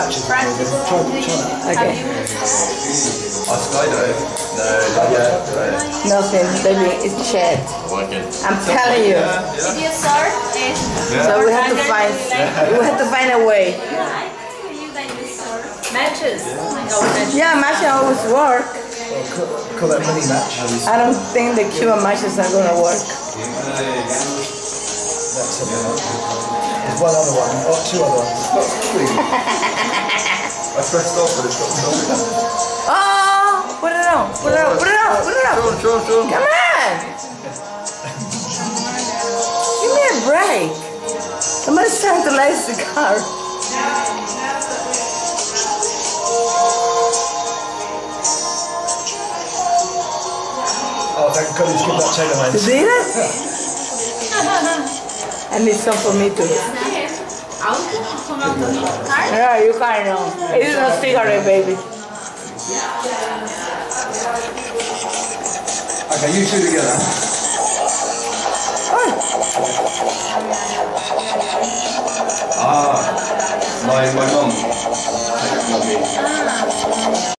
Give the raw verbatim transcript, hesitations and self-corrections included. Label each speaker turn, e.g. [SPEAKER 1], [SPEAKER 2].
[SPEAKER 1] matches. Try, try
[SPEAKER 2] Okay.
[SPEAKER 3] I skydive? No, not yet. Right.
[SPEAKER 2] Nothing, baby. It's chat. I'm telling you.
[SPEAKER 4] Did you start?
[SPEAKER 2] So we have to find. We have to find a way.
[SPEAKER 4] Matches.
[SPEAKER 2] Yeah, matches always work.
[SPEAKER 1] Well, call, call that mini match.
[SPEAKER 2] I don't think the Cuban matches are gonna work.
[SPEAKER 1] That's a There's one other one, or two other ones. Not three.
[SPEAKER 3] I pressed off, but it's got stopped.
[SPEAKER 2] Oh, put it on, put it on, put it on, put it on.
[SPEAKER 3] Sean, Sean, Sean.
[SPEAKER 2] Come on. Give me a break. Somebody's trying to light the car.
[SPEAKER 1] Oh, thank God he's given that chain of mine.
[SPEAKER 2] You did it? I need some for me too. Yeah, you can't know. It's not cigarette, baby.
[SPEAKER 3] Okay, you two together.
[SPEAKER 2] Oh.
[SPEAKER 3] Ah, my, my mum.